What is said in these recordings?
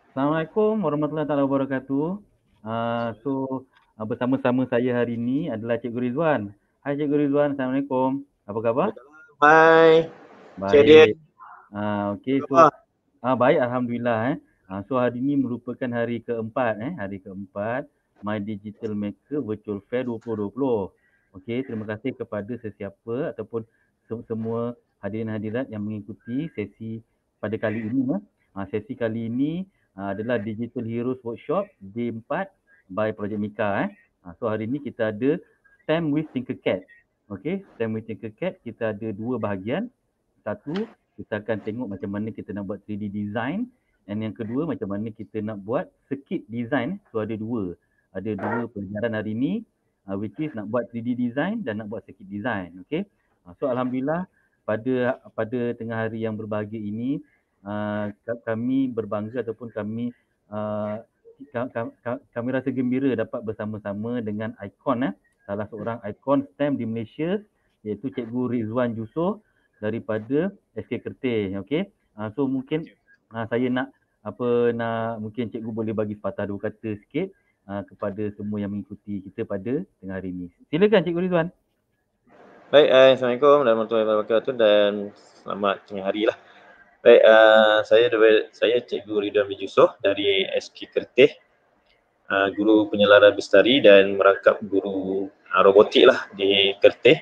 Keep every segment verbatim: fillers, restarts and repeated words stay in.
Assalamualaikum warahmatullahi taala wabarakatuh. Uh, so uh, bersama-sama saya hari ini adalah Cikgu Rizwan. Hai Cikgu Rizwan, Assalamualaikum. Apa khabar? Hai, Cik Dian. Baik. Uh, Okey, Apa? so uh, baik Alhamdulillah. Eh. Uh, so hari ini merupakan hari keempat, eh, hari keempat My Digital Maker Virtual Fair dua ribu dua puluh. Okey, terima kasih kepada sesiapa ataupun se- semua hadirin-hadirat yang mengikuti sesi pada kali ini. Eh. Uh, sesi kali ini uh, adalah Digital Heroes Workshop D empat by Project Mika. Eh. Uh, so hari ini kita ada STEM with Tinkercad. Okey, STEM with Tinkercad kita ada dua bahagian. Satu, kita akan tengok macam mana kita nak buat three D design. Dan yang kedua, macam mana kita nak buat circuit design. So ada dua. Ada dua pelajaran hari ini, uh, which is nak buat three D design dan nak buat circuit design. Okay. Uh, so Alhamdulillah, pada pada tengah hari yang berbahagia ini, uh, kami berbangga ataupun kami uh, kami rasa gembira dapat bersama-sama dengan ikon, eh, salah seorang ikon STEM di Malaysia, iaitu Cikgu Rizwan Yusof daripada S K Kerteh. Okey. Uh, so mungkin uh, saya nak apa nak mungkin cikgu boleh bagi sepatah dua kata sikit uh, kepada semua yang mengikuti kita pada tengah hari ini. Silakan Cikgu Rizwan. Baik, uh, Assalamualaikum warahmatullahi wabarakatuh dan selamat tengah hari lah. Baik, uh, saya saya Cikgu Ridwan bin Yusof dari S K Kerteh, uh, guru penyelara bestari dan merangkap guru uh, robotik lah di Kerteh.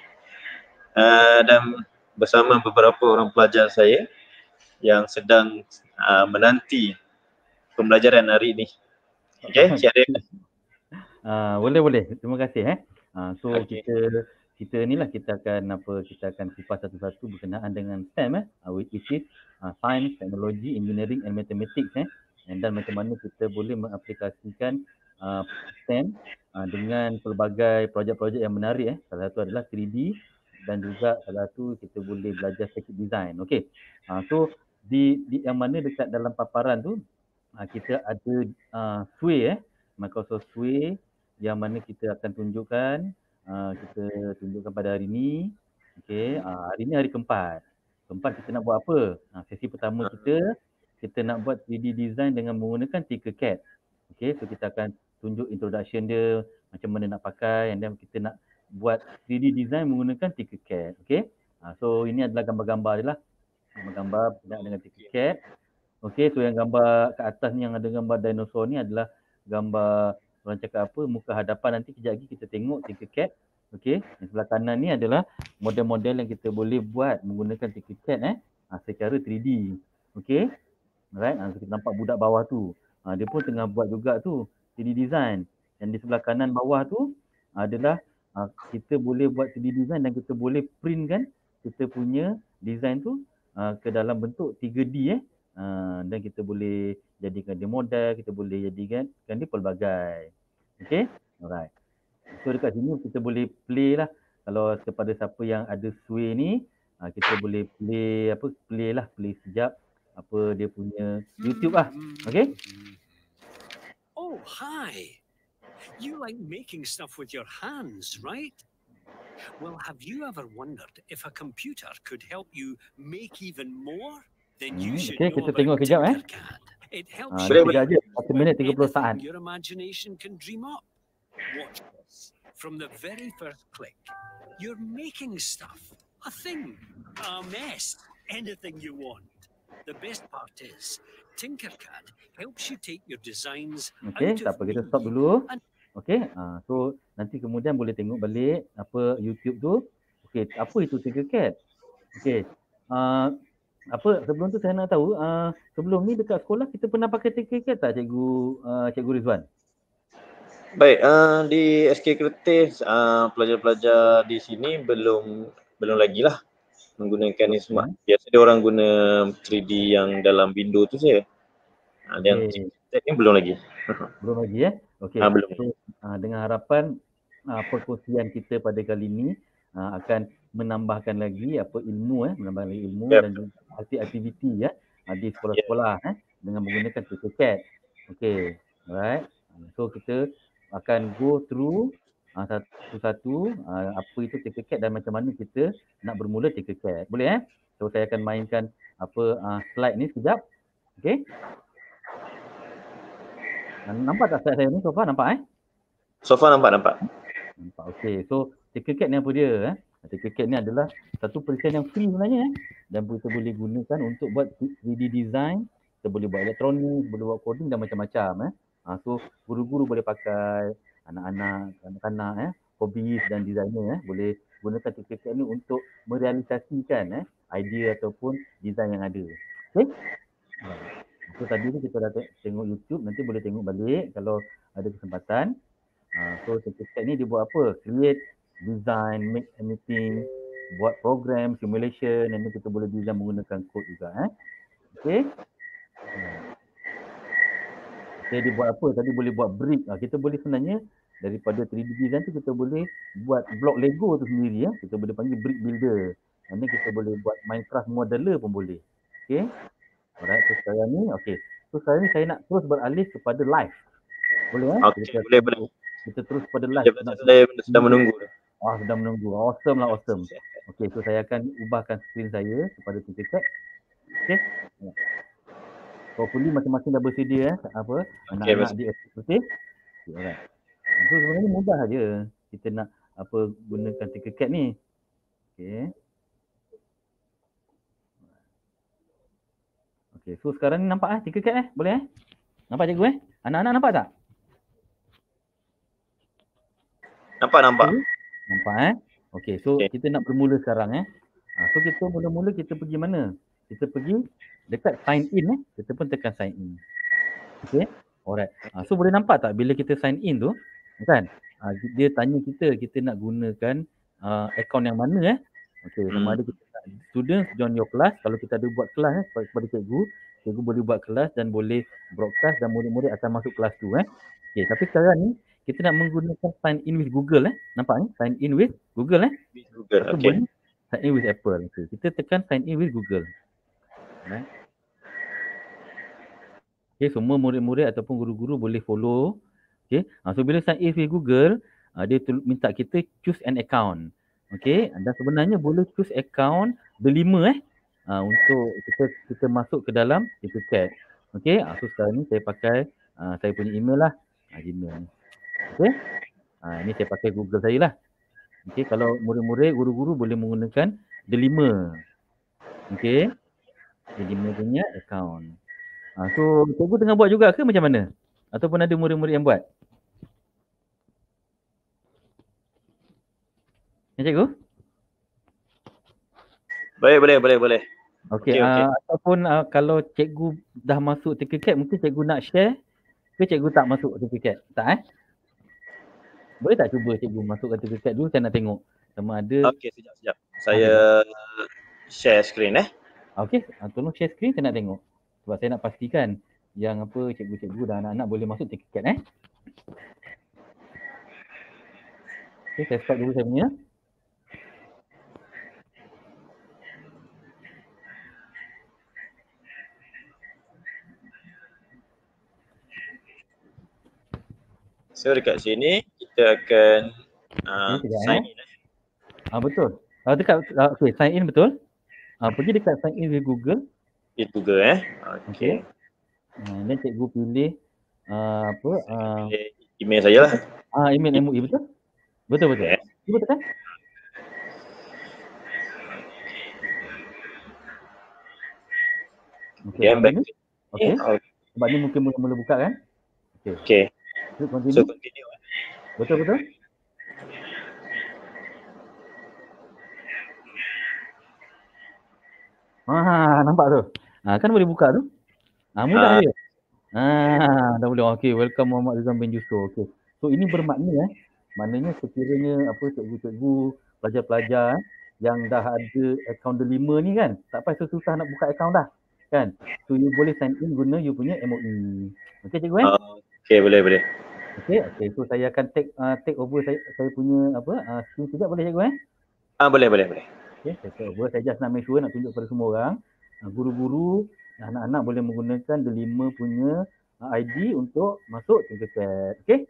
Uh, dan bersama beberapa orang pelajar saya yang sedang uh, menanti pembelajaran hari ini. Okey, Cik Adil. Uh, boleh boleh. Terima kasih eh. Uh, so Okay. kita kita ni lah kita akan apa kita akan kupas satu-satu berkenaan dengan STEM, eh, uh, which is uh, Science, Technology, Engineering and Mathematics, eh. And dan macam mana kita boleh mengaplikasikan uh, STEM uh, dengan pelbagai projek-projek yang menarik, eh. Salah satu adalah three D dan juga salah satu kita boleh belajar circuit design. Okey. Uh, so di, di yang mana dekat dalam paparan tu uh, kita ada uh, Sway, eh. Microsoft Sway yang mana kita akan tunjukkan, uh, kita tunjukkan pada hari ini. Okey, uh, hari ini hari keempat. Keempat kita nak buat apa? Uh, sesi pertama kita, kita nak buat three D design dengan menggunakan Tinkercad. Okey, so kita akan tunjuk introduction dia, macam mana nak pakai, and then kita nak buat three D design menggunakan Tinkercad. Okey, uh, so ini adalah gambar-gambar dia lah. Gambar-gambar berkenaan dengan Tinkercad. Okey, so yang gambar kat atas ni yang ada gambar dinosaur ni adalah gambar orang cakap apa, muka hadapan. Nanti kejap lagi kita tengok Tinkercad. Okey, yang sebelah kanan ni adalah model-model yang kita boleh buat menggunakan Tinkercad, eh, ha, secara three D. Okey, alright, ha, kita nampak budak bawah tu. Ha, dia pun tengah buat juga tu three D design. Yang di sebelah kanan bawah tu adalah ha, kita boleh buat three D design dan kita boleh print kan kita punya design tu ha, ke dalam bentuk tiga D, eh. Ha, dan kita boleh jadikan dia model, kita boleh jadikan kan dia pelbagai. Okay, alright. So dekat sini kita boleh play lah. Kalau kepada siapa yang ada Sway ni, uh, kita boleh play apa play lah, play sekejap apa dia punya YouTube lah. Okay? Oh, hi. You like making stuff with your hands, right? Well, have you ever wondered if a computer could help you make even more? Then you Hmm, should okay, know kita about tengok kejap, eh. Tinkercad. It helps Uh, you sekejap je, make satu minit tiga puluh saat. anything your imagination can dream up. Watch this. From the very first click, you're making stuff, a thing, a mess, anything you want. The best part is, Tinkercad helps you take your designs Okay, out tak of apa, kita me stop dulu. and Okay, uh, so nanti kemudian boleh tengok balik apa YouTube tu. Okay, apa itu Tinkercad? Okay, uh, apa sebelum tu saya nak tahu, uh, sebelum ni dekat sekolah kita pernah pakai Tinkercad tak, Cikgu uh, Cikgu Rizwan? Baik, uh, di S K Kerteh uh, pelajar-pelajar di sini belum belum lagi lah menggunakan ni semua. Biasa dia orang guna three D yang dalam window tu saja. Uh, okay. Yang Tinkercad ni belum lagi. Belum lagi, ya? Okey. Uh, belum. So, uh, dengan harapan uh, perkongsian kita pada kali ini uh, akan menambahkan lagi apa ilmu, eh, menambahkan lagi ilmu yep. dan juga aktiviti ya uh, di sekolah-sekolah, yep. eh, dengan menggunakan Tinkercad. Okey, alright. So kita akan go through uh, satu-satu uh, apa itu Tinkercad dan macam mana kita nak bermula Tinkercad. Boleh, eh? So saya akan mainkan apa uh, slide ni sekejap. Okey. Nampak tak slide saya ni so far? Nampak eh? So far nampak, nampak. Nampak. Okey. So Tinkercad ni apa dia eh? Tinkercad ni adalah satu perisian yang free sebenarnya eh. Dan kita boleh gunakan untuk buat three D design, kita boleh buat elektronik, boleh buat coding dan macam-macam eh. Ha, so guru-guru boleh pakai, anak-anak, anak-anak eh, hobis dan designer eh, boleh gunakan Tinkercad ni untuk merealisasikan eh idea ataupun design yang ada. Okey? So tadi tu kita dah tengok YouTube, nanti boleh tengok balik kalau ada kesempatan. Uh, so Tinkercad ni dia buat apa? Create, design, make anything, buat program, simulation, dan kita boleh design menggunakan kod juga eh. Okey. Okay, dia buat apa? Tadi boleh buat brick. Uh, kita boleh sebenarnya daripada three D design tu kita boleh buat blok Lego tu sendiri ya. Kita boleh panggil brick builder. Nanti kita boleh buat Minecraft modeler pun boleh. Okey. Alright, so sekarang ni okey. So sekarang ni saya nak terus beralih kepada live. Boleh eh? Okey, kita, boleh, boleh. Kita terus pada live. Saya sedang, sedang menunggu. Ah, sedang menunggu. Awesome lah, awesome. Okey, so saya akan ubahkan skrin saya kepada Tinkercad. Okey. Hopefully masing-masing dah bersedia eh, apa? Anak-anak di eksekutif. Okay, alright. So sebenarnya mudah saja kita nak apa gunakan Tinkercad ni. Okey. Okey, so sekarang ni nampak eh Tinkercad eh? Boleh eh? Nampak cikgu eh? Anak-anak nampak tak? Nampak, nampak. Okay. Nampak eh? Okey, so okay. Kita nak bermula sekarang eh. Ha, so kita mula-mula kita pergi mana? Kita pergi dekat sign in eh. Kita pun tekan sign in. Okey. Alright. Ha, so boleh nampak tak bila kita sign in tu, kan? Ha, dia tanya kita, kita nak gunakan uh, akaun yang mana eh? Okey, sama hmm. ada kita nak students join your class. Kalau kita ada buat kelas eh kepada cikgu, cikgu boleh buat kelas dan boleh broadcast dan murid-murid akan masuk kelas tu eh. Okey, tapi sekarang ni kita nak menggunakan sign in with Google eh. Nampak ni? Sign in with Google eh. With Google, okey. Boleh sign in with Apple. Okay. Kita tekan sign in with Google. Right. Okay, semua murid-murid ataupun guru-guru boleh follow. Okay. Ha, so bila sign in with Google, uh, dia minta kita choose an account. Okay. Dan sebenarnya boleh choose account berlima eh. Uh, untuk kita kita masuk ke dalam Tinkercad. Okay. Uh, so sekarang ni saya pakai uh, saya punya email lah. Uh, Gmail ni. Okay. Ha, ini saya pakai Google saya lah. Okay, kalau murid-murid, guru-guru boleh menggunakan delima. Okay. Delima punya account. Ha, so, cikgu tengah buat juga ke macam mana? Ataupun ada murid-murid yang buat? Ya, cikgu? Boleh, boleh, boleh, boleh. Okay, okay, okay. Uh, ataupun uh, kalau cikgu dah masuk Tinkercad, mungkin cikgu nak share ke cikgu tak masuk Tinkercad? Tak eh? Boleh tak cuba cikgu masukkan Tinkercad dulu, saya nak tengok sama ada. Okey, sekejap, sekejap. Saya okay. share screen eh. Okey, tolong share screen, saya nak tengok. Sebab saya nak pastikan yang apa cikgu-cikgu dan anak-anak boleh masuk Tinkercad eh. Okey, saya start dulu saya punya. So dekat sini kita akan uh, okay, sign eh. in eh. Ah betul. Ah dekat uh, okey sign in betul. Ah pergi dekat sign in with Google. Di Google eh. Okey. Ah dan cikgu pilih uh, apa uh, email saya lah. Ah email M U I betul? Betul betul. Okay. Cuba tekan. Okey. Okey. Okay. Okay. Sebab ni mungkin mula-mula buka kan? Okey. Okey. So continue. So, continue. Betul betul. Ah nampak tu. Ah kan boleh buka tu. Ah mudah je. Ah dah boleh. Okey, welcome Muhammad Rizwan bin Yusuf. Okey. So ini bermakna eh maknanya sekiranya apa cikgu-cikgu, pelajar-pelajar eh, yang dah ada akaun delima ni kan, tak payah susah nak buka akaun dah. Kan? So you boleh sign in guna you punya M O I. Okey cikgu eh? Uh, Okey, boleh boleh. Okey, okey. So saya akan take uh, take over saya saya punya apa uh, screen sekejap boleh cikgu eh? Ah boleh boleh boleh. Okey, saya take over. Saya just nak make sure nak tunjuk kepada semua orang. Uh, guru-guru, anak-anak boleh menggunakan delima punya uh, I D untuk masuk Tinkercad. Okey?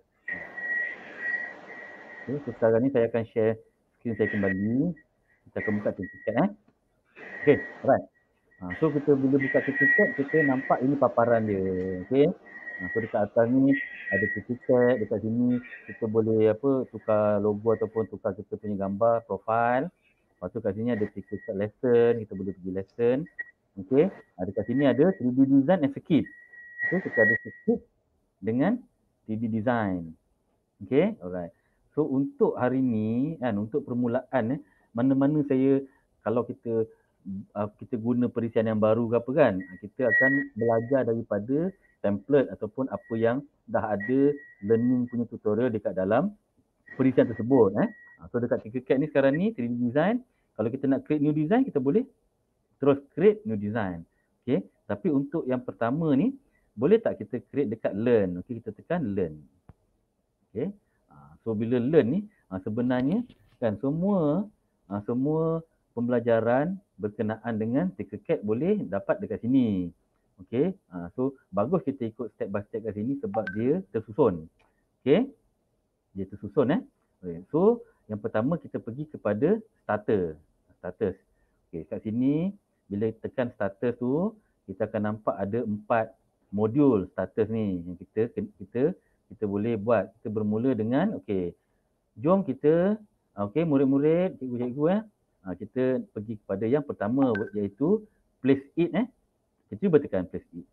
Okey, so sekarang ni saya akan share screen saya kembali. Kita akan buka Tinkercad eh. Okey, alright. Uh, so kita bila buka Tinkercad kita nampak ini paparan dia. Okey. Ha, so dekat atas ni ada tiket, dekat sini kita boleh apa tukar logo ataupun tukar kita punya gambar, profile. Lepas tu kat sini ada tiket lesson, kita boleh pergi lesson. Okey. Ha, dekat sini ada three D design and skit. Okey, kita ada skit dengan three D design. Okey, alright. So untuk hari ni kan, untuk permulaan eh, mana-mana saya kalau kita uh, kita guna perisian yang baru ke apa kan, kita akan belajar daripada template ataupun apa yang dah ada learning punya tutorial dekat dalam perisian tersebut eh. So dekat Tinkercad ni sekarang ni three D design, kalau kita nak create new design kita boleh terus create new design. Okey, tapi untuk yang pertama ni boleh tak kita create dekat learn. Okey, kita tekan learn. Okey. So bila learn ni sebenarnya kan semua semua pembelajaran berkenaan dengan Tinkercad boleh dapat dekat sini. Okey. So bagus kita ikut step by step kat sini sebab dia tersusun. Okey. Dia tersusun eh. Okay. So yang pertama kita pergi kepada starter. Status. Okey, kat sini bila tekan status tu kita akan nampak ada empat modul status ni yang kita kita kita boleh buat. Kita bermula dengan okey. Jom kita okey murid-murid, cikgu-cikgu eh. Ha, kita pergi kepada yang pertama iaitu place it eh. Kita cuba tekan place it.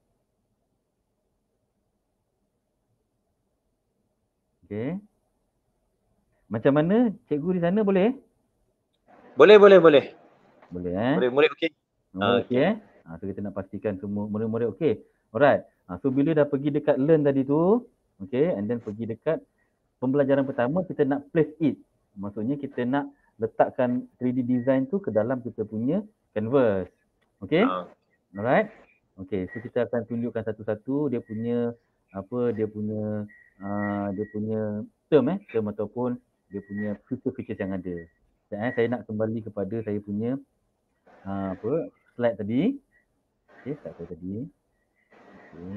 Okey. Macam mana cikgu di sana boleh? Boleh, boleh, boleh. Boleh eh. Murid-murid okey. Murid okey eh. Ha, so kita nak pastikan semua murid-murid okey. Alright. Ha, so bila dah pergi dekat learn tadi tu, okey, and then pergi dekat pembelajaran pertama kita nak place it. Maksudnya kita nak letakkan three D design tu ke dalam kita punya canvas. Okey? Uh. Alright. Okey, so kita akan tunjukkan satu-satu dia punya apa dia punya uh, dia punya term eh, term ataupun dia punya feature-features yang ada. Dan eh, saya nak kembali kepada saya punya uh, apa slide tadi. Okey, slide saya tadi. Okey.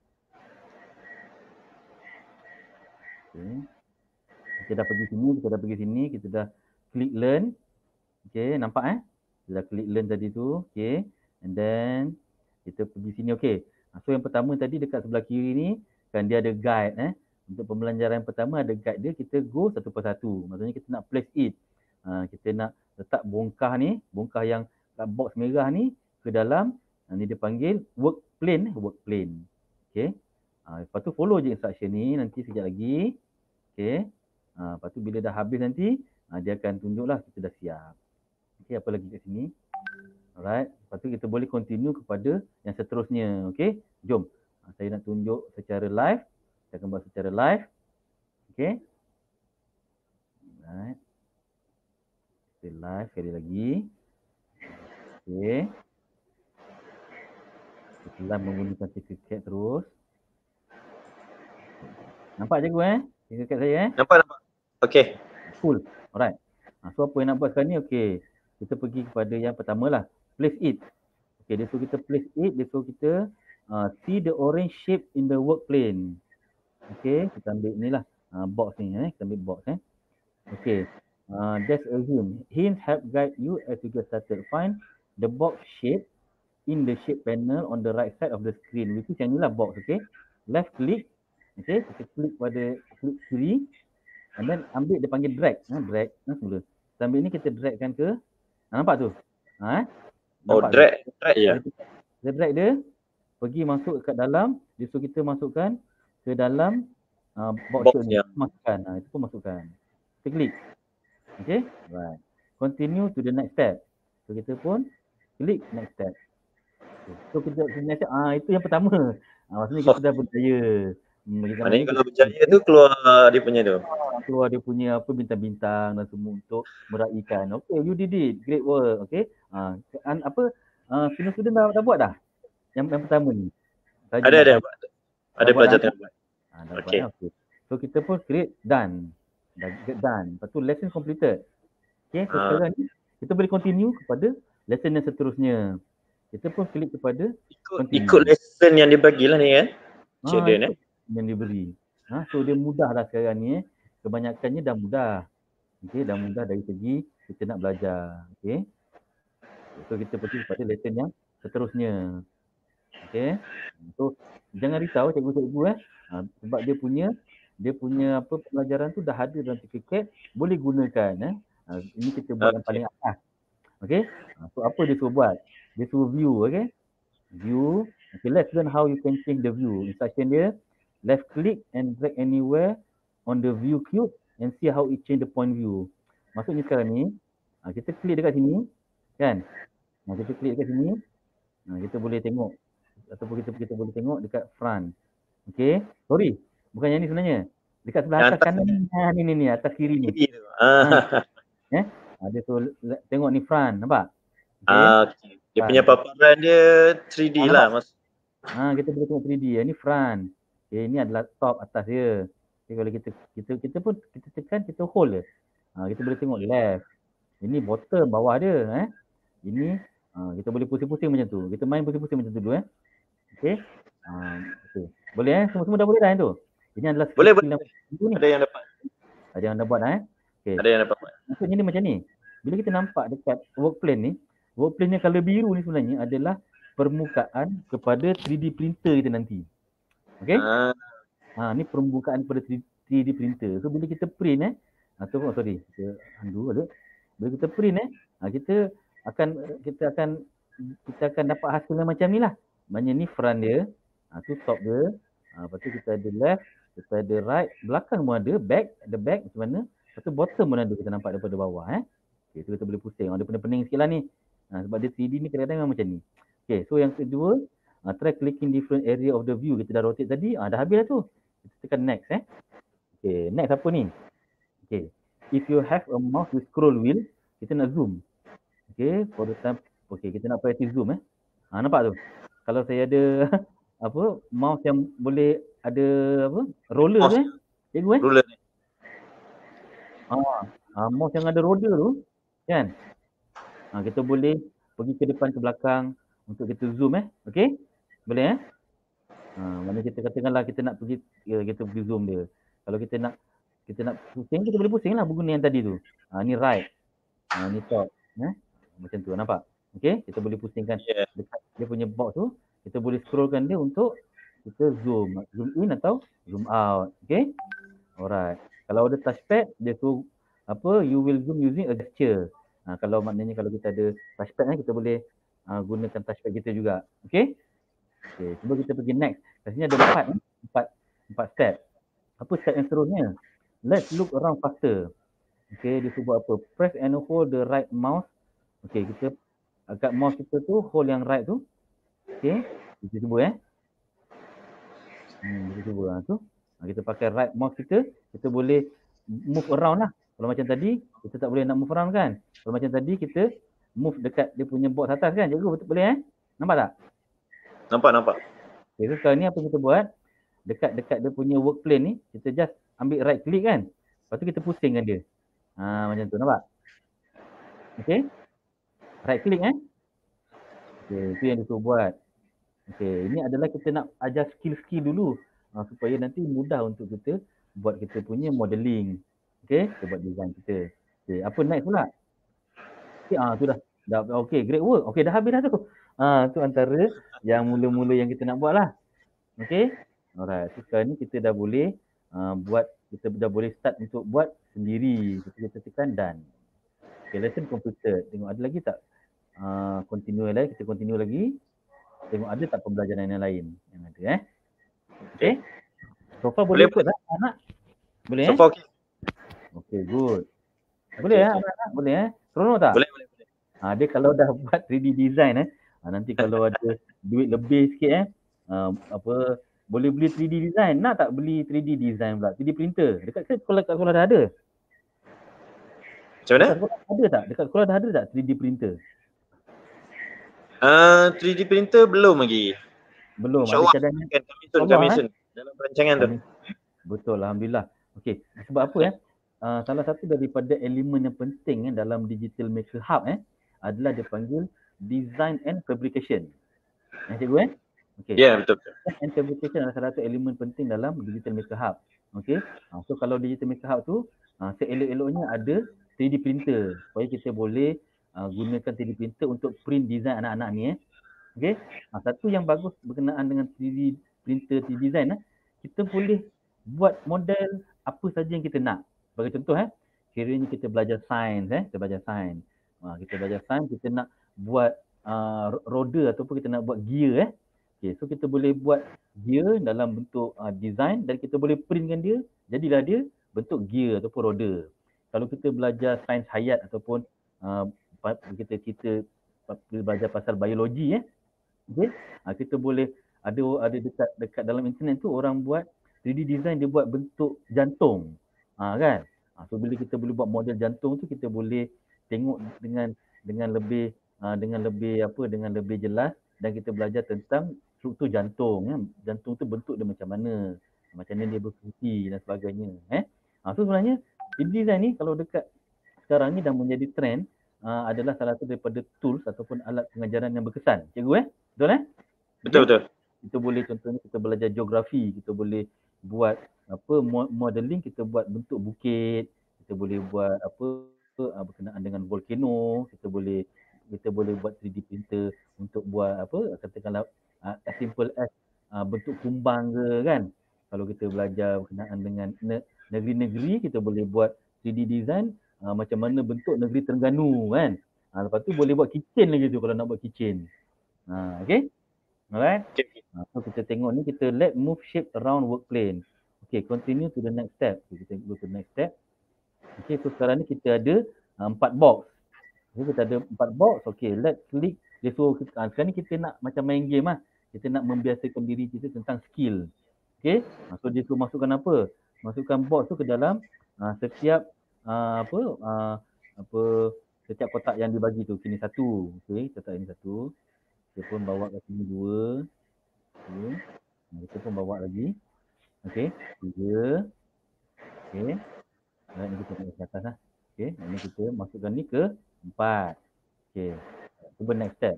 Okey. Kita dah pergi sini, kita dah pergi sini, kita dah klik learn. Okey, nampak eh? Kita dah klik learn tadi tu. Okey. And then kita pergi sini. Okey. So yang pertama tadi dekat sebelah kiri ni kan dia ada guide eh. Untuk pembelajaran pertama ada guide dia, kita go satu persatu. Maksudnya kita nak place it. Ha, kita nak letak bongkah ni, bongkah yang kat box merah ni ke dalam, ha, ni dia panggil work plane, work plane. Okey. Ha, lepas tu follow je instruction ni nanti sekejap lagi. Okey. Ha, lepas tu bila dah habis nanti, ha, dia akan tunjuklah kita dah siap. Okey, apa lagi kat sini? Alright. Lepas tu kita boleh continue kepada yang seterusnya. Okey. Jom. Ha, saya nak tunjuk secara live. Saya akan buat secara live. Okey. Alright. Kita live sekali lagi. Okey. Kita live menggunakan Tinkercad terus. Nampak cikgu eh? Tinkercad saya eh? Nampak, nampak. Okey. Cool. Alright. Ha, so apa yang nak buat sekarang ni? Okey. Kita pergi kepada yang pertama lah. Place it. Okey, dia suruh kita place it. Dia suruh kita uh, see the orange shape in the work plane. Okey, kita ambil ni lah. Uh, box ni eh. Kita ambil box eh. Okey. Uh, that's a hint. Hints help guide you as you get started. Find the box shape in the shape panel on the right side of the screen. Which is yang ni lah box. Okey. Left click. Okey, kita klik pada klik kiri. And then ambil dia panggil drag. Ha, drag. Ha, semula. Kita ambil ni kita dragkan ke. Ha, nampak tu? Ha, oh, drag. Tu? Drag je. Kita drag dia. Pergi masuk kat dalam. Dia suruh kita masukkan ke dalam uh, box, box ni. Ya. Masukkan. Ha, itu pun masukkan. Kita klik. Okay. Right. Continue to the next step. So kita pun klik next step. Okay. So kita next step. Ah, itu yang pertama. Ha, maksudnya kita dah berjaya. Hmm, Maksudnya kalau berjaya tu keluar dia punya tu. Keluar dia punya apa bintang-bintang dan semua untuk meraihkan. Okay, you did it. Great work. Okay. Ha, apa uh, student-student dah, dah buat dah? Yang, yang pertama ni. Saja ada, ada. Ada, ada pelajar tengah buat. Ha, okay. Buat, okay. So kita pun create done. Dah get done. Lepas tu lesson completed. Okay, so ha. Sekarang ni kita boleh continue kepada lesson yang seterusnya. Kita pun klik kepada ikut, ikut lesson yang dibagilah ni kan? Ha, eh? Yang diberi. Ha, so dia mudah lah sekarang ni. Eh. Kebanyakannya dah mudah. Okay, dah mudah dari segi kita nak belajar. Okay. So kita pergi kepada lesson yang seterusnya. Okay. So jangan risau cikgu-cikgu eh. Ha, sebab dia punya dia punya apa pelajaran tu dah ada dalam Tinkercad, boleh gunakan eh. Ha, ini kita buat yang Okay. paling atas. Okay. Ha, so apa dia suruh buat? Dia suruh view, okay. View. Okay, let's learn how you can change the view. Instruction dia, left click and drag anywhere on the view cube and see how it change the point view. Maksudnya sekarang ni, ha, kita klik dekat sini, kan? Ha, kita klik dekat sini, ha, kita boleh tengok ataupun kita kita boleh tengok dekat front. Okay, sorry, bukan yang ni sebenarnya. Dekat sebelah Yang atas, atas kanan ni, ha, ni ni ni atas kiri ni. Kiri tu. Ah. Eh, ha, dia tu tengok ni front, nampak? Okay. Ah, okay. Dia Front. punya paparan dia three D Ah, lah nampak? mas. Ha, kita boleh tengok three D. Yang ni front. Okay, ni adalah top atas dia. Okay, kalau kita kita kita pun kita tekan, kita hold je. Ha, kita boleh tengok left. Ini bottom bawah dia, eh. Ini ha, kita boleh pusing-pusing macam tu. Kita main pusing-pusing macam tu dulu, eh. Okey. Ha, okay. Boleh eh? Semua-semua dah boleh dah yang tu. Ini adalah Boleh, skill boleh. yang ni. Ada yang dapat. Ada yang dah buat dah, eh. Okay. Ada yang dapat buat. Maksudnya ni macam ni. Bila kita nampak dekat work plan ni, work plan yang colour biru ni sebenarnya adalah permukaan kepada three D printer kita nanti. Okey? Ah. Ha, ni permukaan kepada three D printer. So bila kita print eh, atau oh, sorry, kita undo ada. Bila kita print eh, ha, kita akan kita akan kita akan dapat hasil yang macam ni lah. Maknanya ni front dia, ha, tu top dia. Ha, lepas tu kita ada left, kita ada right, belakang pun ada, back, ada back macam mana. Lepas tu bottom pun ada kita nampak daripada bawah eh. Okay, tu kita boleh pusing. Ada pening-pening sikit lah ni. Ha, sebab dia three D ni kadang-kadang macam ni. Okay, so yang kedua, uh, try clicking different area of the view. Kita dah rotate tadi, uh, dah habis dah tu. Kita tekan next eh. Okay, next apa ni? Okay, if you have a mouse with scroll wheel, kita nak zoom. Okay, for the time, okay, kita nak practice zoom eh. Ha, nampak tu? Kalau saya ada apa, mouse yang boleh ada apa, roller tu eh. Cikgu eh. Ruler ni. Ha, ha, mouse yang ada roller tu, kan? Ha, kita boleh pergi ke depan ke belakang untuk kita zoom eh. Okey? Boleh eh? Ha, mana kita katakanlah kita nak pergi, ya, kita pergi zoom dia. Kalau kita nak kita nak pusing, kita boleh pusing lah berguna yang tadi tu. Ha, ni right. Ha, ni top. Eh? Macam tu, nampak? Okey? Kita boleh pusingkan Yeah. dekat dia punya box tu. Kita boleh scrollkan dia untuk kita zoom. Zoom in atau zoom out. Okey? Alright. Kalau ada touchpad, dia tu apa, you will zoom using a gesture. Ha, kalau maknanya kalau kita ada touchpad ni, kita boleh uh, gunakan touchpad kita juga. Okey? Okey, cuba kita pergi next. Kat sini ada empat, eh? empat, empat step. Apa step yang seterusnya? Let's look around faster. Okey, dia sebut apa? Press and hold the right mouse. Okey, kita agak mouse kita tu, hold yang right tu. Okey, kita cuba eh. Hmm, kita cuba ha, tu. Ha, kita pakai right mouse kita, kita boleh move around lah. Kalau macam tadi, kita tak boleh nak move around kan? Kalau macam tadi, kita move dekat dia punya box atas kan? Cikgu, betul boleh eh? Nampak tak? Nampak, nampak. Okay, so sekarang ni apa kita buat? Dekat-dekat dia punya work plan ni, kita just ambil right click kan? Lepas tu kita pusingkan dia. Ha, macam tu, nampak? Okay? Right click eh? Okay, itu yang dia suruh buat. Okay, ini adalah kita nak ajar skill-skill dulu. Ha, supaya nanti mudah untuk kita buat kita punya modeling. Okay, kita buat design kita. Okay, apa next pula? Okay, ah, tu dah. dah okay, great work. Okay, dah habis dah tu. Ah, tu antara yang mula-mula yang kita nak buat lah. Okay, alright. So, sekarang ni kita dah boleh uh, buat, kita dah boleh start untuk buat sendiri. Kita, kita tekan done. Okay, lesson completed. Tengok ada lagi tak? Uh, continue lagi, kita continue lagi. Tengok ada tak pembelajaran yang lain yang ada eh. Okay. So far boleh, boleh ikut tak anak? Boleh so far, eh? Okay, good. Boleh okay, eh anak-anak? Boleh eh? Seronok tak? Boleh, boleh. boleh. Ha, dia kalau dah buat three D design eh, ha, nanti kalau ada duit lebih sikit eh, uh, apa, boleh beli three D design. Nak tak beli three D design pula? three D printer. Dekat sekolah, dekat sekolah dah ada? Macam mana? Dekat sekolah ada tak? Dekat sekolah dah ada tak three D printer? Uh, three D printer belum lagi. Belum. InsyaAllah ada cadangnya. kan kami sun, kami sun. Dalam perancangan tu. Betul, Alhamdulillah. Okey, sebab apa eh? Uh, salah satu daripada elemen yang penting eh, dalam Digital Maker Hub eh, adalah dia panggil Design and Fabrication. Eh, cikgu eh? Okey. Ya, yeah, betul. Design and Fabrication adalah salah satu elemen penting dalam Digital Maker Hub. Okey. Uh, so kalau Digital Maker Hub tu, uh, seelok-eloknya ada three D printer supaya kita boleh uh, gunakan three D printer untuk print design anak-anak ni eh. Okey. Ha, satu yang bagus berkenaan dengan three D printer, three D design eh, kita boleh buat model apa saja yang kita nak. Bagi contoh eh, kiranya kita belajar sains eh, kita belajar sains. Ha, kita belajar sains, kita nak buat uh, roda ataupun kita nak buat gear eh. Okey, so kita boleh buat gear dalam bentuk uh, design dan kita boleh printkan dia, jadilah dia bentuk gear ataupun roda. Kalau kita belajar sains hayat ataupun uh, kita kita belajar pasal biologi eh, okey, ha, kita boleh ada ada dekat dekat dalam internet tu orang buat three D design, dia buat bentuk jantung. Ha, kan? Ha, so bila kita boleh buat model jantung tu, kita boleh tengok dengan dengan lebih uh, dengan lebih apa dengan lebih jelas, dan kita belajar tentang struktur jantung ya. Jantung tu bentuk dia macam mana, macam mana dia berfungsi dan sebagainya eh. Ha, so sebenarnya three D design ni kalau dekat sekarang ni dah menjadi trend, uh, adalah salah satu daripada tools ataupun alat pengajaran yang berkesan. Cikgu eh? Betul eh? Betul, Okay? betul. Kita boleh contohnya kita belajar geografi, kita boleh buat apa modeling, kita buat bentuk bukit, kita boleh buat apa uh, berkenaan dengan volcano, kita boleh kita boleh buat three D printer untuk buat apa, katakanlah uh, as simple as uh, bentuk kumbang ke kan. Kalau kita belajar berkenaan dengan ne- negeri-negeri, kita boleh buat three D design uh, macam mana bentuk negeri Terengganu kan. Uh, lepas tu boleh buat kitchen lagi tu kalau nak buat kitchen. Uh, okay? Alright. Okay. Uh, so kita tengok ni, kita let move shape around work plane. Okay, continue to the next step. Okay, kita go to the next step. Okay, so sekarang ni kita ada uh, empat box. Okay, kita ada empat box. Okay, let's click. Dia suruh kita, uh, sekarang ni kita nak macam main game lah. Kita nak membiasakan diri kita tentang skill. Okay, uh, so dia suruh masukkan apa? Masukkan box tu ke dalam uh, setiap uh, apa uh, apa setiap kotak yang dibagi tu. Sini satu. Okay, kotak ini satu. Kita pun bawa ke sini dua. Okay. Kita pun bawa lagi. Okay. Tiga. Okay. Alright, ni kita naik ke atas lah. Okay. Ini kita masukkan ni ke empat. Okay. Cuba next step.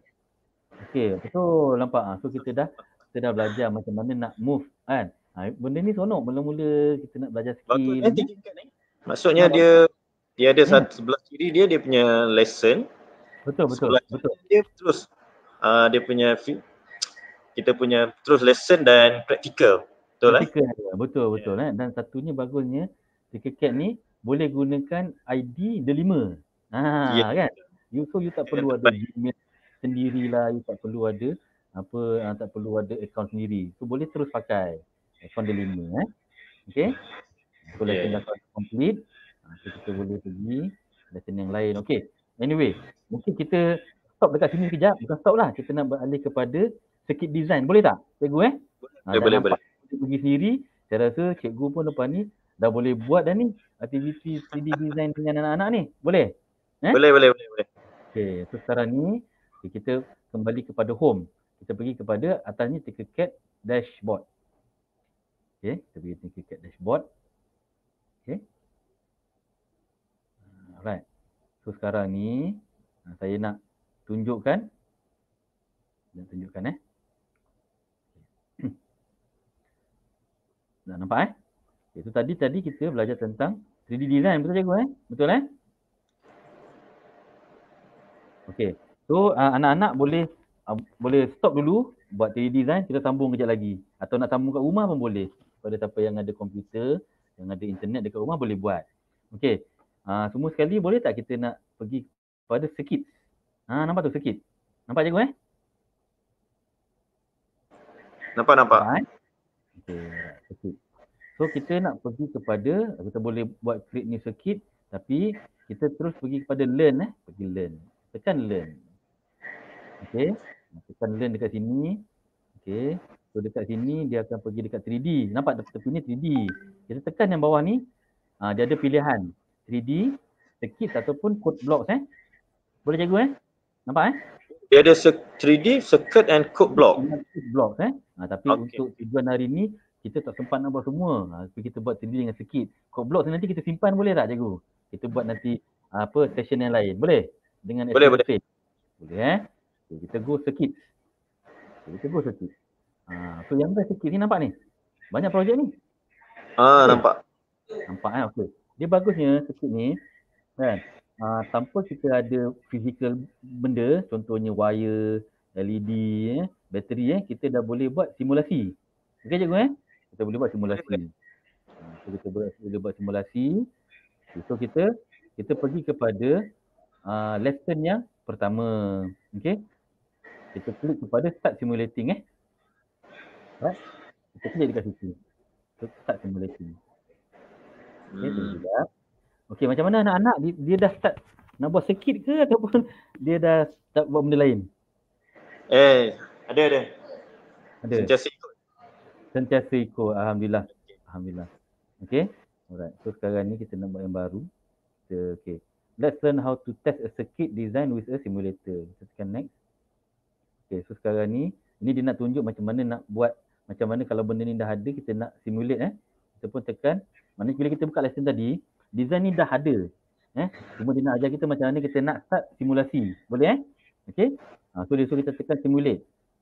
Okay. Betul nampak. Ha. So kita dah kita dah belajar macam mana nak move kan. Ha. Benda ni seronok. Mula-mula kita nak belajar skill. Bagus, eh, kan, eh? Maksudnya nah, dia dia ada hmm. satu sebelah kiri dia dia punya lesson. Betul, betul. Betul. Dia terus Uh, dia punya kita punya terus lesson dan practical. Betul practical, eh? Betul, betul yeah. eh. Dan satunya bagusnya Tinkercad ni boleh gunakan I D delima. Ha yeah. kan? You so you tak perlu yeah, ada Gmail sendirilah, you tak perlu ada apa uh, tak perlu ada akaun sendiri. So boleh terus pakai akaun delima eh. Okey. So lesson yeah. dah complete. Ha, so kita boleh pergi lesson yang lain. Okey. Anyway, mungkin kita stop dekat sini sekejap. Bukan stop lah. Kita nak beralih kepada circuit design. Boleh tak, cikgu eh? Boleh, ha, boleh, boleh. Kita pergi sendiri. Saya rasa cikgu pun lepas ni dah boleh buat dah ni aktiviti three D design dengan anak-anak ni. Boleh? Eh? Boleh, boleh, boleh, boleh. Okay, so sekarang ni kita kembali kepada home. Kita pergi kepada atasnya Tinkercad dashboard. Okay, kita pergi Tinkercad dashboard. Okay. Alright. So sekarang ni saya nak tunjukkan dan tunjukkan eh. Dah nampak eh? Itu tadi tadi kita belajar tentang three D design, betul cikgu eh? Betul eh? Okey. So uh, anak-anak boleh uh, boleh stop dulu buat three D design, kita sambung kejap lagi. Atau nak sambung kat rumah pun boleh. Pada siapa yang ada komputer, yang ada internet dekat rumah boleh buat. Okey. Uh, semua sekali boleh tak kita nak pergi pada circuit? Ha, nampak tu circuit? Nampak cikgu eh? Nampak, nampak. Nampak eh? Okey, circuit. So kita nak pergi kepada, kita boleh buat create new circuit, tapi kita terus pergi kepada learn eh. Pergi learn. Tekan learn. Okey. Tekan learn dekat sini. Okey. So dekat sini dia akan pergi dekat three D. Nampak tepi ni three D. Kita tekan yang bawah ni. Ha, dia ada pilihan three D, circuit ataupun code blocks eh. Boleh cikgu eh? Nampak eh? Dia ada three D, circuit and code block. Code blocks eh. Ha, tapi okay. Untuk tujuan hari ni kita tak sempat nak buat semua. Ha, tapi kita buat three D dengan circuit. Code blocks nanti kita simpan boleh tak cikgu? Kita buat nanti apa session yang lain. Boleh? Dengan boleh, boleh. Boleh eh? Okay, kita go circuit. Okay, kita go circuit. Ha, so yang best circuit ni nampak ni. Banyak projek ni. Ah, okay. Nampak. Nampak eh? Okey. Dia bagusnya circuit ni kan. Uh, tanpa kita ada physical benda, contohnya wire, L E D, eh, bateri, eh, kita dah boleh buat simulasi. Okey cikgu, eh? Kita boleh buat simulasi. Ha, so kita boleh, boleh buat simulasi. Okay, so kita kita pergi kepada uh, lesson yang pertama. Okey. Kita klik kepada start simulating, eh. Right? Kita klik dekat situ. So, start simulating. Okey, tunggu Hmm. sekejap. Okey, macam mana anak-anak dia, dia dah start nak buat circuit ke ataupun dia dah start buat benda lain? Eh, ada ada. Ada. Sentiasa ikut. Sentiasa ikut. Alhamdulillah. Alhamdulillah. Okey. Alright. So sekarang ni kita nak buat yang baru. Kita, okay. Let's learn how to test a circuit design with a simulator. Kita tekan next. Okay. So sekarang ni, ini dia nak tunjuk macam mana nak buat, macam mana kalau benda ni dah ada, kita nak simulate, eh. Kita pun tekan. Maknanya bila kita buka lesson tadi, design ni dah ada. Eh. Cuma dia nak ajar kita macam mana kita nak start simulasi. Boleh, eh? Okay. Ha, so dia suruh kita tekan simulate.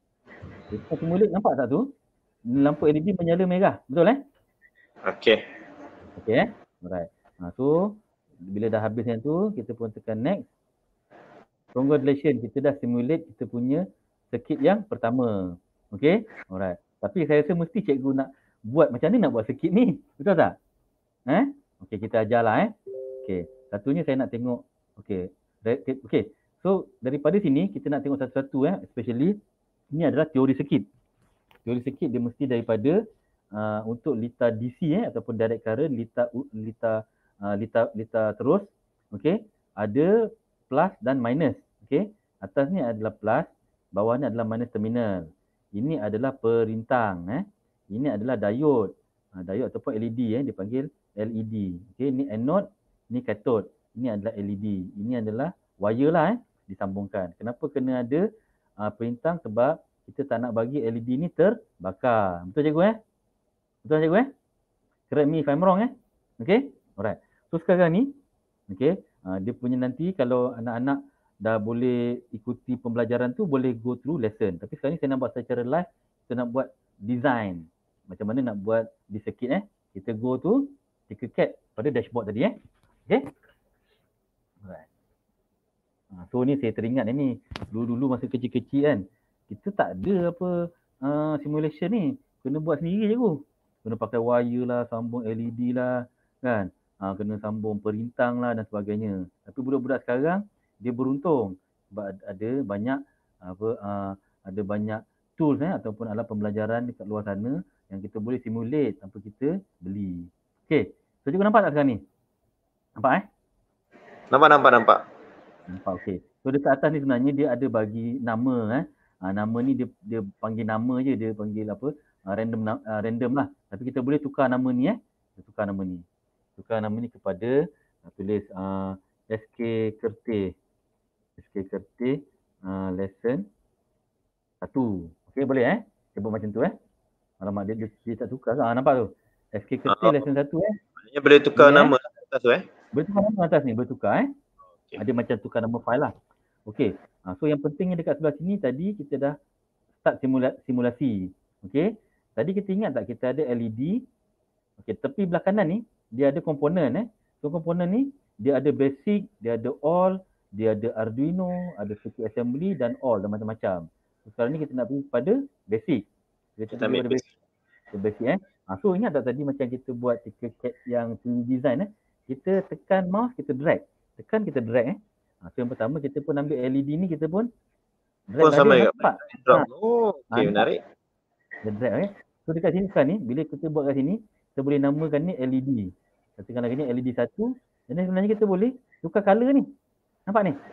Kita simulate, nampak tak tu? Lampu L E D menyala merah. Betul, eh? Okey. Okey, eh? Alright. Ha, so, bila dah habis yang tu, kita pun tekan next. Congratulations, kita dah simulate kita punya circuit yang pertama. Okey? Alright. Tapi saya rasa mesti cikgu nak buat macam mana nak buat circuit ni. Betul tak? Eh? Okey, kita ajarlah, eh. Okey. Satunya saya nak tengok. Okey. Okey. So, daripada sini kita nak tengok satu-satu, eh. Especially, ini adalah teori circuit. Teori circuit dia mesti daripada uh, untuk litar D C, eh, ataupun direct current, litar litar uh, litar litar terus. Okey, ada plus dan minus. Okey, atas ni adalah plus, bawah ni adalah minus terminal. Ini adalah perintang, eh. Ini adalah diode. Uh, diode ataupun L E D, eh, dipanggil L E D. Okey, ni anode, ni cathode. Ini adalah L E D. Ini adalah wire lah, eh, disambungkan. Kenapa kena ada uh, perintang? Sebab kita tak nak bagi L E D ni terbakar. Betul cikgu, eh? Betul cikgu, eh? Correct me if I'm wrong, eh? Okay? Alright. So sekarang ni, okay, uh, dia punya nanti kalau anak-anak dah boleh ikuti pembelajaran tu, boleh go through lesson. Tapi sekarang ni saya nak buat secara live, kita nak buat design. Macam mana nak buat di circuit, eh? Kita go to Tinkercad pada dashboard tadi, eh? Okay? Alright. Uh, so ni saya teringat eh, ni, dulu-dulu masa kecil-kecil kan, kita tak ada apa uh, simulation ni. Kena buat sendiri je tu. Kena pakai wire lah, sambung L E D lah, kan. Ha, kena sambung perintang lah dan sebagainya. Tapi budak-budak sekarang, dia beruntung. Sebab ada banyak apa uh, ada banyak tools, eh, ataupun alat pembelajaran dekat luar sana yang kita boleh simulate tanpa kita beli. Okay. So cikgu nampak tak sekarang ni? Nampak, eh? Nampak, nampak, nampak. Nampak, okay. So dekat atas ni sebenarnya dia ada bagi nama, eh. Ha, nama ni dia dia panggil nama je, dia panggil apa? Uh, random uh, random lah. Tapi kita boleh tukar nama ni, eh. Kita tukar nama ni. Tukar nama ni kepada uh, tulis uh, S K Kerteh. S K Kerteh uh, lesson satu. Okey, boleh, eh? Kita buat macam tu, eh. Alamak, dia, dia, dia tak tukar. Ah, nampak tu? S K Kerteh Oh. lesson satu, eh. Maknanya boleh tukar boleh, nama, eh? atas tu, eh? Boleh tukar nama atas ni, boleh tukar, eh. Okay. Ada macam tukar nama file lah. Okey. Uh, so yang pentingnya dekat sebelah sini tadi kita dah start simula- simulasi. Okey. Tadi kita ingat tak kita ada L E D. Okey, tepi belah kanan ni dia ada komponen, eh. So komponen ni dia ada basic, dia ada all, dia ada Arduino, ada circuit assembly dan all dan macam-macam. So, sekarang ni kita nak pergi pada basic. Kita, kita ambil basic. basic, eh. Ha, so ingat tak tadi macam kita buat Tinkercad yang design, eh. Kita tekan mouse, kita drag. Tekan kita drag, eh. Ha, so yang pertama kita pun ambil L E D ni, kita pun drag. Pun sama juga. Ha. Oh, okey, ha, menarik. Dia drag, eh. So dekat sini sekarang ni, bila kita buat kat sini, kita boleh namakan ni L E D. Kita tekan lagi ni L E D satu. Dan sebenarnya kita boleh tukar color ni. Nampak ni?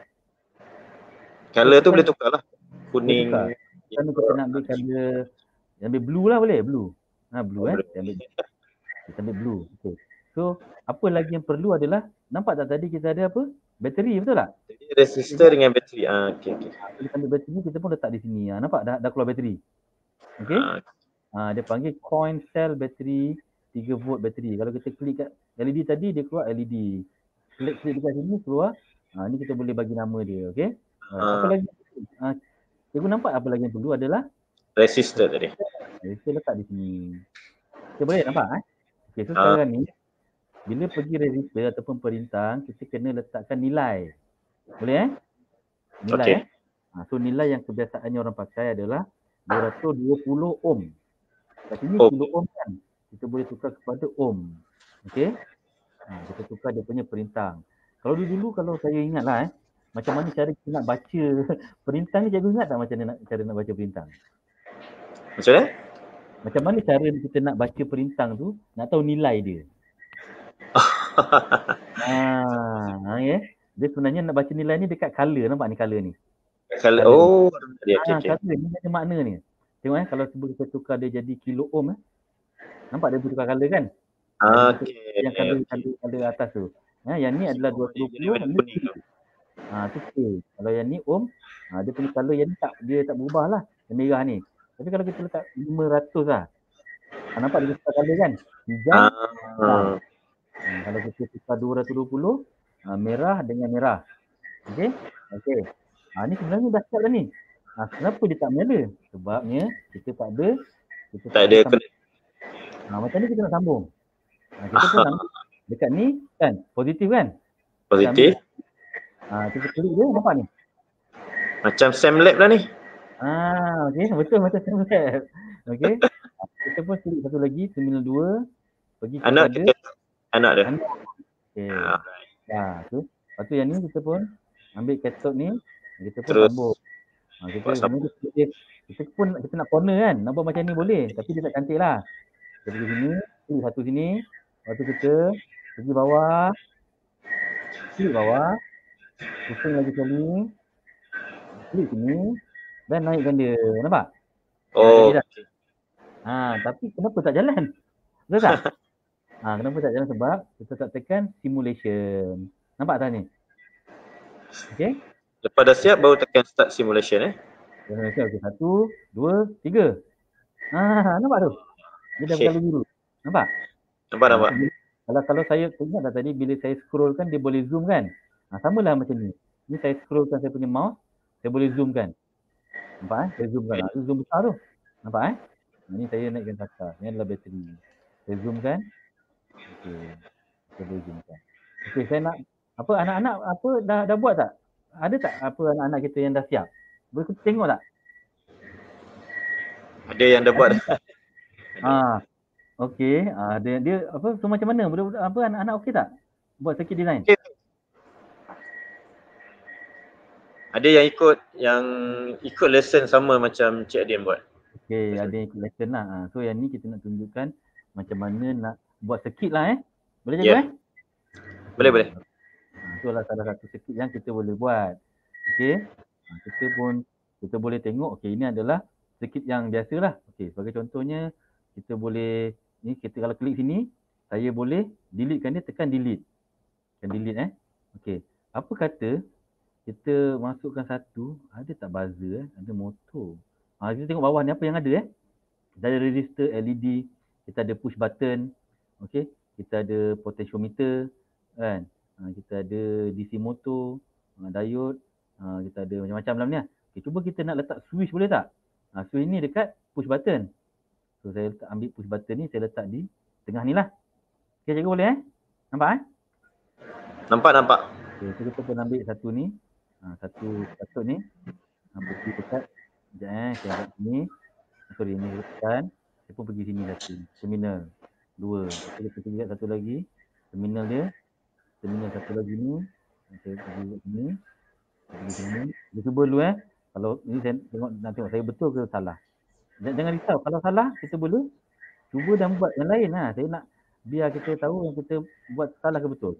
Color so, tu boleh tukar lah. Kuning. Kan kita nak ambil color, ambil blue lah boleh? Blue. Ha, blue, oh, eh. Kita ambil, kita ambil blue. Okay. So, apa lagi yang perlu adalah, nampak tak tadi kita ada apa? Bateri, betul tak? Jadi resistor okay. dengan bateri. Ah, okey okey. Kita ambil bateri ni, kita pun letak di sini. Ha, nampak dah dah keluar bateri. Okey. Ah. Ha, dia panggil coin cell battery, tiga volt bateri. Kalau kita klik kat L E D tadi, dia keluar L E D. Klik-klik dekat sini keluar. Ha, ni kita boleh bagi nama dia, okey. Ha, apa lagi? Ha, cikgu nampak apa lagi yang perlu adalah resistor tadi. Resistor letak di sini. Okay, boleh nampak, eh? Okey, so sekarang ni bila pergi resistor ataupun perintang, kita kena letakkan nilai. Boleh, eh? Nilai, okay. eh? Ha, so nilai yang kebiasaannya orang pakai adalah dua ratus dua puluh ohm. Kat sini Oh. kilo ohm kan. Kita boleh tukar kepada ohm. Okey. Ha, kita tukar dia punya perintang. Kalau dulu-dulu kalau saya ingatlah eh, macam mana cara kita nak baca perintang ni, cikgu ingat tak macam mana nak, cara nak baca perintang? Macam mana? Macam mana cara kita nak baca perintang tu, nak tahu nilai dia. Ha, okay. Dia sebenarnya nak baca nilai ni dekat color, nampak ni color ni. Kalau Color. oh, dia Ha, okey okey. color ni ada makna ni. Tengok eh, kalau cuba kita tukar dia jadi kilo ohm eh. Nampak dia tukar color kan? Ah, Jadi okey. yang color, okey. color, color atas tu. Ha, yang ni adalah dua ratus dua puluh, Warna ni kuning tu. ha, tu K. Kalau yang ni ohm, ha, dia punya color yang ni tak, dia tak berubah lah. Yang merah ni. Tapi kalau kita letak lima ratus lah. Ha, nampak dia tukar color kan? Hijau. Ah. Hmm, kalau kita tukar dua ratus dua puluh, ha, merah dengan merah. Okey? Okey. Ha, ni sebenarnya dah siap dah ni. Ha, kenapa dia tak menyala? Sebabnya kita tak ada kita Tak ada sambung. kena. Ha, macam ni kita nak sambung. Ha, kita pun nak dekat ni kan, positif kan? Positif. Ha, kita klik dia, nampak ni. Macam Sam Lab lah ni. Ah, okey, betul macam tu. Okey. Ha, kita pun klik satu lagi, terminal dua, pergi Anak kepada kita anak dia. anak. Okey. Ah, Ya, tu. Lepas tu yang ni kita pun ambil katalog ni, kita pun Terus sambung. Ha, kita buat sambung. sebenarnya kita, kita pun kita nak corner kan, nak buat macam ni boleh, tapi dia tak cantik lah. Kita pergi sini, klik satu sini, lepas tu kita pergi bawah, klik bawah, pusing lagi sekali, klik sini, dan naikkan dia, nampak? Oh. Ya, jadi dah. Ha, tapi kenapa tak jalan? Betul tak? Ha, kenapa tak jalan? Sebab kita tak tekan simulation. Nampak tak ni? Okey? Lepas dah siap baru tekan start simulation eh. Okey, okey. Satu, dua, tiga. Ha, nampak tu? Dia dah Okey. bercolour biru. Nampak? Nampak Ha, nampak. bila- kalau kalau saya ingat tak tadi bila saya scroll kan dia boleh zoom kan? Ha, samalah macam ni. Ni saya scrollkan saya punya mouse, saya boleh zoom kan? Nampak eh? Saya zoom kan. Ha, tu zoom besar tu. Nampak eh? Ini saya naikkan ke atas. Ini adalah bateri. Saya zoom kan. Okey. Saya boleh zoom kan. Okey, saya nak apa anak-anak apa dah dah buat tak? Ada tak apa anak-anak kita yang dah siap? Boleh kita tengok tak? Ada yang dah buat. Ha. Okey, ah dia dia apa so macam mana? Budak-budak apa anak-anak okey tak? Buat circuit design. Okay. Ada yang ikut yang ikut lesson sama macam Cik Adin buat. Okey, ada yang ikut lesson lah. Ha. So yang ni kita nak tunjukkan macam mana nak buat circuit lah eh. Boleh cikgu Yeah. eh? Boleh boleh. Ha, itu adalah salah satu circuit yang kita boleh buat. Okey. Ha, kita pun kita boleh tengok okey ini adalah circuit yang biasalah. Okey, sebagai contohnya kita boleh ni kita kalau klik sini saya boleh deletekan dia, tekan delete. Tekan delete eh. Okey. Apa kata kita masukkan satu, ada tak buzzer eh? Ada motor. Ha, kita tengok bawah ni apa yang ada eh. Kita ada resistor L E D, kita ada push button, okey. Kita ada potentiometer kan. Ha, kita ada D C motor, ha, diode, ha, kita ada macam-macam dalam ni lah. Okay, cuba kita nak letak switch boleh tak? Ha, switch ni dekat push button. So saya letak, ambil push button ni, saya letak di tengah ni lah. Okay, cikgu boleh eh? Nampak eh? Nampak nampak. Okay, so kita pun ambil satu ni. Ha, satu patut ni. Ha, pergi dekat. Sekejap eh, saya agak sini. Sorry, ni tekan. Saya pun pergi sini satu. Terminal. Dua. Lepas tu kita pergi kat satu lagi. Terminal dia. Terminal satu lagi ni. Saya pergi kat sini. Saya pergi sini. Kita cuba dulu eh. Kalau ni saya tengok, nak tengok saya betul ke salah. Jangan risau. Kalau salah, kita boleh cuba dan buat yang lain lah. Saya nak biar kita tahu yang kita buat salah ke betul.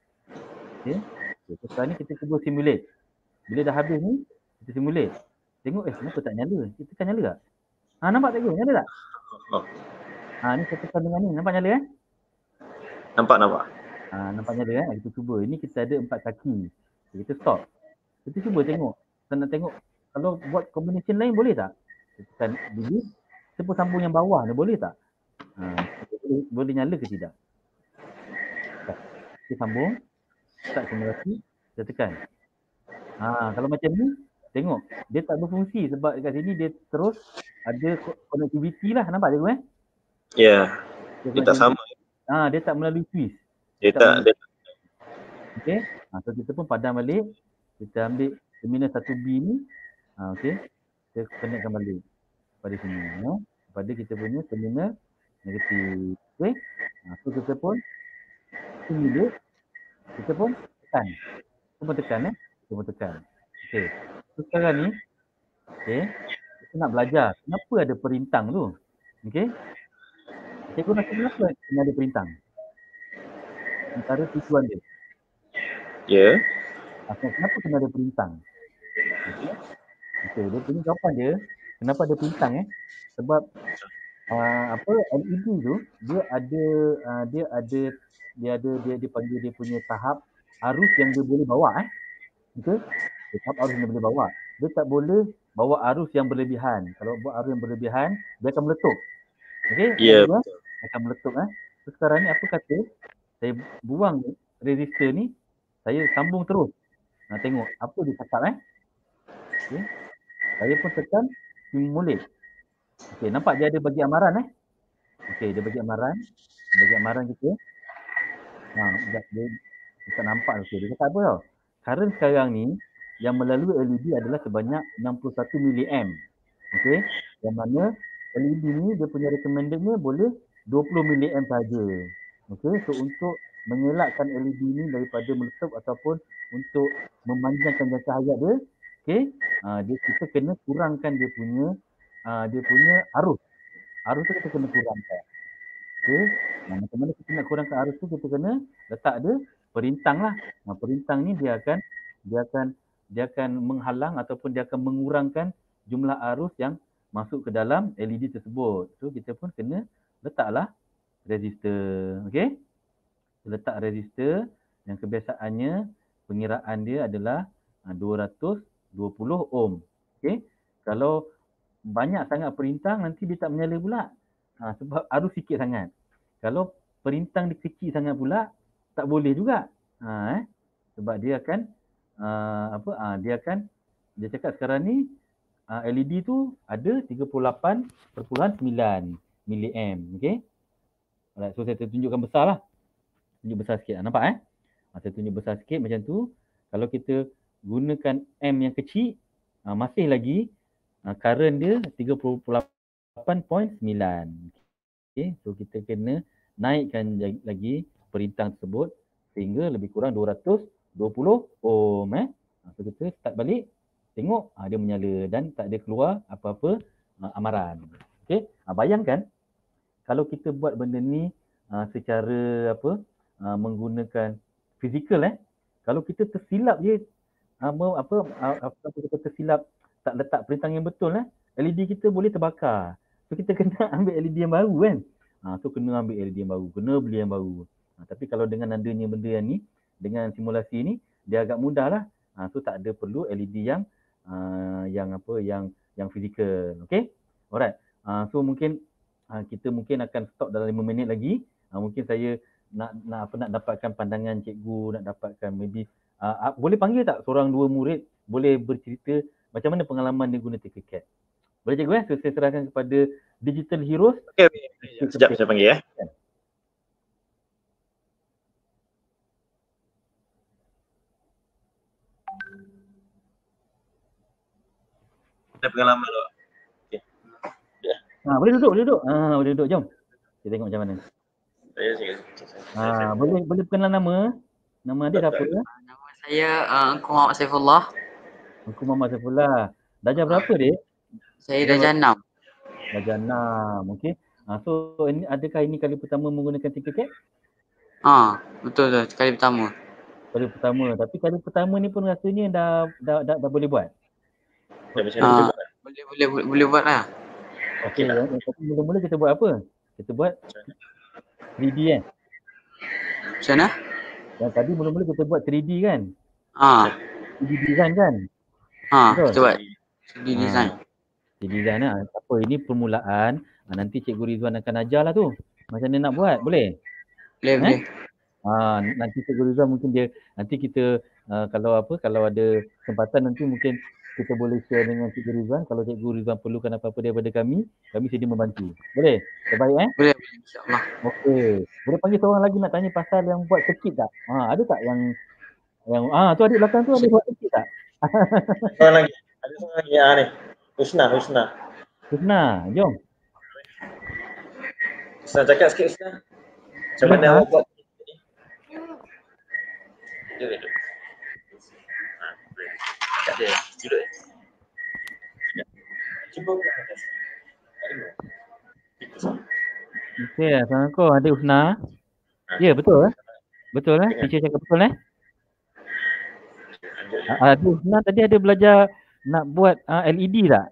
Okay. Okay. So, sekarang ni kita cuba simulate. Bila dah habis ni, kita simulate. Tengok eh kenapa tak nyala? Kita tekan nyala tak? Ha, nampak tak ke? Nyala tak? Oh. Ha, ni saya tekan dengan ni. Nampak nyala eh? Nampak nampak. Ha, nampak nyala eh? Kita cuba. Ini kita ada empat kaki. Kita stop. Kita cuba tengok. Kita nak tengok kalau buat combination lain boleh tak? Kita tekan delete. Kita pun sambung yang bawah ni boleh tak? Ha, boleh, boleh nyala ke tidak? Tak. Kita sambung. Start simulasi. Kita tekan. Ha, kalau macam ni, tengok. Dia tak berfungsi sebab dekat sini dia terus ada connectivity lah. Nampak cikgu eh? Ya. Yeah. Dia tak sama. Ha, dia tak melalui switch. Dia, dia tak. Dia... Okey. Ha, so kita pun padam balik. Kita ambil terminal satu B ni. Ha, okey. Kita connectkan balik pada sini. Ya. Pada kita punya terminal negatif. Okey. Ha, so kita pun stimulate, kita pun tekan. Kita pun tekan eh. Kita pun tekan. Okey. So sekarang ni, okey, kita nak belajar kenapa ada perintang tu. Okey. Cikgu rasa kenapa kena ada perintang? Antara tujuan dia. Ya. Okay, kenapa kena ada perintang? Okey. Okey, dia punya jawapan dia, kenapa ada perintang eh? Sebab uh, apa L E D tu dia ada uh, dia ada dia ada dia dipanggil dia punya tahap arus yang dia boleh bawa eh. Okey. Dia tahap arus yang dia boleh bawa. Dia tak boleh bawa arus yang berlebihan. Kalau buat arus yang berlebihan, dia akan meletup. Okey? Ya. Dia akan meletup eh. So, sekarang ni apa kata saya buang resistor ni, saya sambung terus. Nah, tengok apa dia cakap eh. Okey. Saya pun tekan stimulate. Okey, nampak dia ada bagi amaran eh. Okey, dia bagi amaran. Dia bagi amaran kita. Nah, dia, dia, dia tak nampak okey. Dia cakap apa tau? Current sekarang ni yang melalui L E D adalah sebanyak enam puluh satu miliamp. Okey. Yang mana L E D ni dia punya recommendednya boleh dua puluh miliamp saja. Okey, so untuk mengelakkan L E D ni daripada meletup ataupun untuk memanjangkan jangka hayat dia, okey, uh, dia kita kena kurangkan dia punya uh, dia punya arus. Arus tu kita kena kurangkan. Okey. Nah, macam mana kita nak kurangkan arus tu, kita kena letak ada perintang lah. Nah, perintang ni dia akan dia akan dia akan menghalang ataupun dia akan mengurangkan jumlah arus yang masuk ke dalam L E D tersebut. So kita pun kena letaklah resistor. Okey. Letak resistor yang kebiasaannya pengiraan dia adalah dua ratus dua puluh ohm. Okey. Kalau banyak sangat perintang, nanti dia tak menyala pula. Ha, sebab arus sikit sangat. Kalau perintang dia kecil sangat pula, tak boleh juga. Ha, eh? Sebab dia akan uh, apa? Uh, dia akan dia cakap sekarang ni uh, L E D tu ada tiga puluh lapan perpuluhan sembilan miliamp. Okey. Alright, so saya tunjukkan besar lah. Tunjuk besar sikit. Nampak eh? Saya tunjuk besar sikit macam tu. Kalau kita gunakan M yang kecil, uh, masih lagi uh, current dia tiga puluh lapan perpuluhan sembilan. Okay, so kita kena naikkan lagi perintang tersebut sehingga lebih kurang dua ratus dua puluh ohm eh. So kita start balik, tengok uh, dia menyala dan tak ada keluar apa-apa uh, amaran. Okey, uh, bayangkan kalau kita buat benda ni uh, secara apa uh, menggunakan fizikal eh. Kalau kita tersilap je uh, apa uh, apa kita tersilap tak letak perintang yang betul eh, L E D kita boleh terbakar. So kita kena ambil L E D yang baru kan. Ha, so kena ambil L E D yang baru, kena beli yang baru. Ha, tapi kalau dengan adanya benda yang ni, dengan simulasi ni, dia agak mudah lah. Ha, so tak ada perlu L E D yang uh, yang apa, yang yang fizikal. Okay? Alright. Ha, so mungkin uh, kita mungkin akan stop dalam lima minit lagi. Ha, mungkin saya nak nak apa nak dapatkan pandangan cikgu, nak dapatkan maybe uh, uh, boleh panggil tak seorang dua murid boleh bercerita macam mana pengalaman dia guna Tinkercad. Boleh cikgu eh? So, saya serahkan kepada Digital Heroes. Okey, okey. Sekejap saya panggil ya. Ada pengalaman tu. Okey. Ya. Ha, boleh duduk, boleh duduk. Ha, boleh duduk. Jom. Kita tengok macam mana. Saya saya. Ha, boleh boleh perkenalan nama. Nama adik apa? Nama saya uh, Engku Muhammad Saifullah. Engku Muhammad Saifullah. Darjah berapa, Dik? Saya darjah enam. Darjah enam. Okey. Ha, so ini adakah ini kali pertama menggunakan Tinkercad? Ah, betul tu, kali pertama. Kali pertama. Tapi kali pertama ni pun rasanya dah dah dah, dah boleh buat. Ah, boleh boleh boleh, boleh buat lah. Okey, okay, ya. Tapi mula-mula kita buat apa? Kita buat tiga D kan? Macam mana? Yang tadi mula-mula kita buat tiga D kan? Ah. tiga D design kan? Ah, kita buat tiga D design. tiga D design lah. Apa ini permulaan. Nanti Cikgu Rizwan akan ajar lah tu. Macam mana nak buat? Boleh? Boleh, eh? boleh. Ha, nanti Cikgu Rizwan mungkin dia, nanti kita uh, kalau apa, kalau ada kesempatan nanti mungkin kita boleh share dengan Cikgu Rizwan. Kalau Cikgu Rizwan perlukan apa-apa daripada kami, kami sedia membantu. Boleh? Terbaik eh? Boleh, boleh. InsyaAllah. Okey. Boleh panggil seorang lagi nak tanya pasal yang buat circuit tak? Ha, ada tak yang, yang ah tu adik belakang tu ada buat circuit tak? Seorang lagi. Ada seorang lagi ah, ni. Husna, Husna. Husna, jom. Husna cakap sikit Husna. Macam Boleh, mana ha? awak buat ni? Duduk, duduk. Ha, boleh. Tak ada. Duduk. Cuba buat atas. Tak ada. Itu sama. Okey, Assalamualaikum adik Husna. Ya, betul eh? Betul eh? Teacher cakap betul eh? Ah, Adik Husna tadi ada belajar nak buat uh, L E D tak?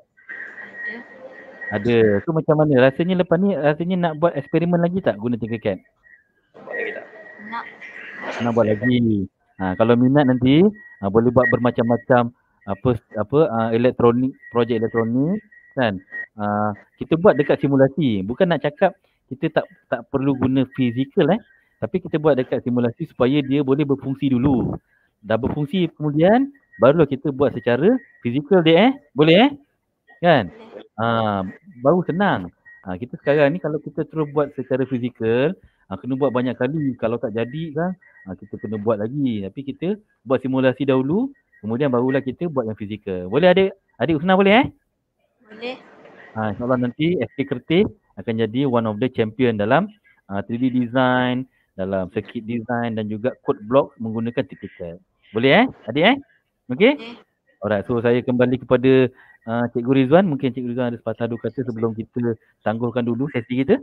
Ada. Tu macam mana? Rasanya lepas ni rasanya nak buat eksperimen lagi tak guna Tinkercad? Buat lagi tak? Nak. Nak buat lagi. Ha, kalau minat nanti ha, boleh buat bermacam-macam apa apa uh, elektronik, projek elektronik kan. Uh, kita buat dekat simulasi. Bukan nak cakap kita tak tak perlu guna fizikal eh. Tapi kita buat dekat simulasi supaya dia boleh berfungsi dulu. Dah berfungsi kemudian barulah kita buat secara fizikal dia eh. Boleh eh? Kan? Ha, baru senang. Ha, kita sekarang ni kalau kita terus buat secara fizikal, ha, kena buat banyak kali. Kalau tak jadi kan, ha, kita kena buat lagi. Tapi kita buat simulasi dahulu, kemudian barulah kita buat yang fizikal. Boleh adik? Adik Husna boleh eh? Boleh. Ha, InsyaAllah nanti S K Kertih akan jadi one of the champion dalam uh, three D design, dalam circuit design dan juga code block menggunakan Tinkercad. Boleh eh? Adik eh? Okey? Boleh. Alright, so saya kembali kepada uh, Cikgu Rizwan. Mungkin Cikgu Rizwan ada sepatah dua kata sebelum kita tangguhkan dulu sesi kita.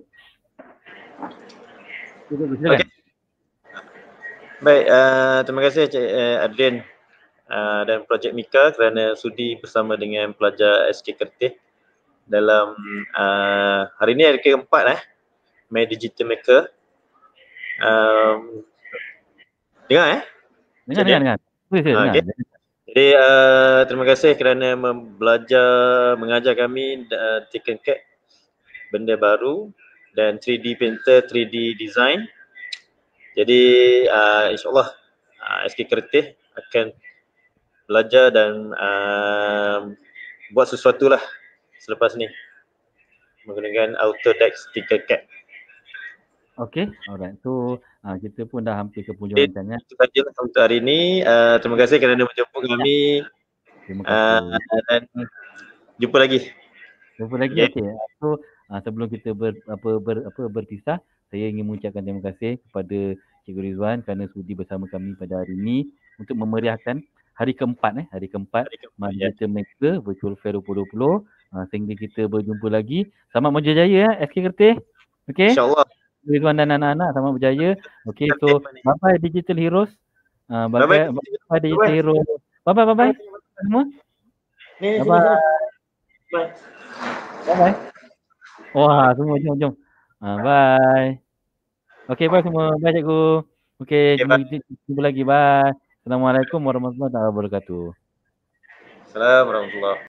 Silakan. Okay. Baik, uh, terima kasih Cik uh, Adrian uh, dan Projek Mika kerana sudi bersama dengan pelajar S K Kertih dalam uh, hari ini hari keempat eh, My Digital Maker. Um, dengar eh? Dengar, dengar, dengar. Boleh saya dengar. Okay. Jadi uh, terima kasih kerana belajar, mengajar kami uh, Tinkercad, benda baru dan three D printer, three D design. Jadi uh, insyaAllah uh, S K Kertih akan belajar dan uh, buat sesuatu lah selepas ni menggunakan Autodesk Tinkercad. Okay, alright. So uh, kita pun dah hampir ke penghujung rancangan. Itu sajalah untuk hari ini. Uh, terima kasih kerana menjemput kami. Terima kasih. Uh, dan jumpa lagi. Jumpa lagi. Okay. Okay. So uh, sebelum kita ber, apa, ber, apa, berpisah, saya ingin mengucapkan terima kasih kepada Cikgu Rizwan kerana sudi bersama kami pada hari ini untuk memeriahkan hari keempat eh hari keempat My Digital Maker Virtual Fair twenty twenty. Uh, sehingga kita berjumpa lagi. Selamat berjaya S K Kertih. Okay. InsyaAllah. Rizwan dan anak-anak selamat berjaya. Okay, so bye bye Digital Heroes. Uh, bye bye, bye bye Digital Heroes. Bye bye bye bye semua. Bye bye. Bye bye. Wah, semua jom jom. Uh, bye. Okay, bye semua. Bye cikgu. Okay, okay jumpa, jumpa lagi. Bye. Assalamualaikum warahmatullahi wabarakatuh. Assalamualaikum warahmatullahi wabarakatuh.